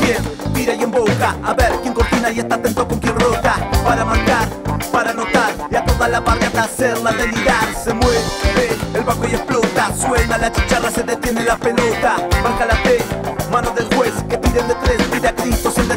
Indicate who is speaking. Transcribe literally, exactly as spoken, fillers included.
Speaker 1: quién tira y emboca. A ver quién cortina y está atento con quién rota. Para marcar, para anotar y a toda la barriada hacerla delirar. Se mueve el bajo y explota. Suena la chicharra, se detiene la pelota. Marca la T, mano del juez que piden de tres, pide a gritos el de